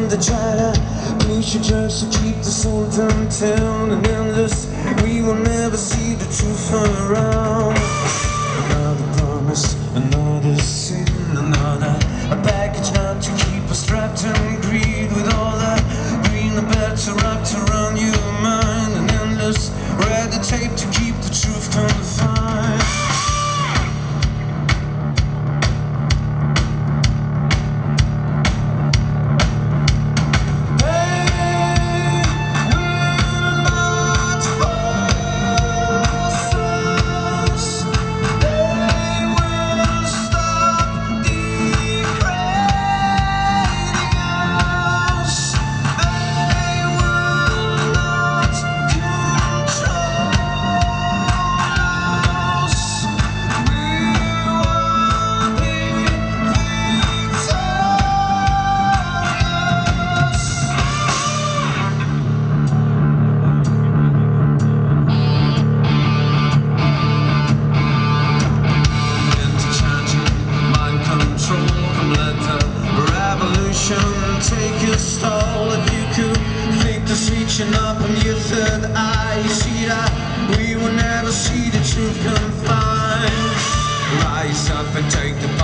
they try to bleach your church to keep the soul downtown and endless. We will never see the truth around. Another promise, another sin, another a package not to keep us trapped in greed. With all that green the better wrapped around your mind, and endless red tape to keep the truth confined. Take a stall if you could think this reaching up on your third eye. You see that we will never see the truth confined. Rise up and take the